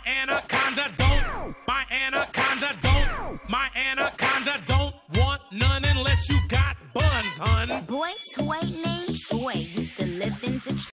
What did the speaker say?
My anaconda don't want none unless you got buns, hun. Boy, toy named Troy used to live in Detroit.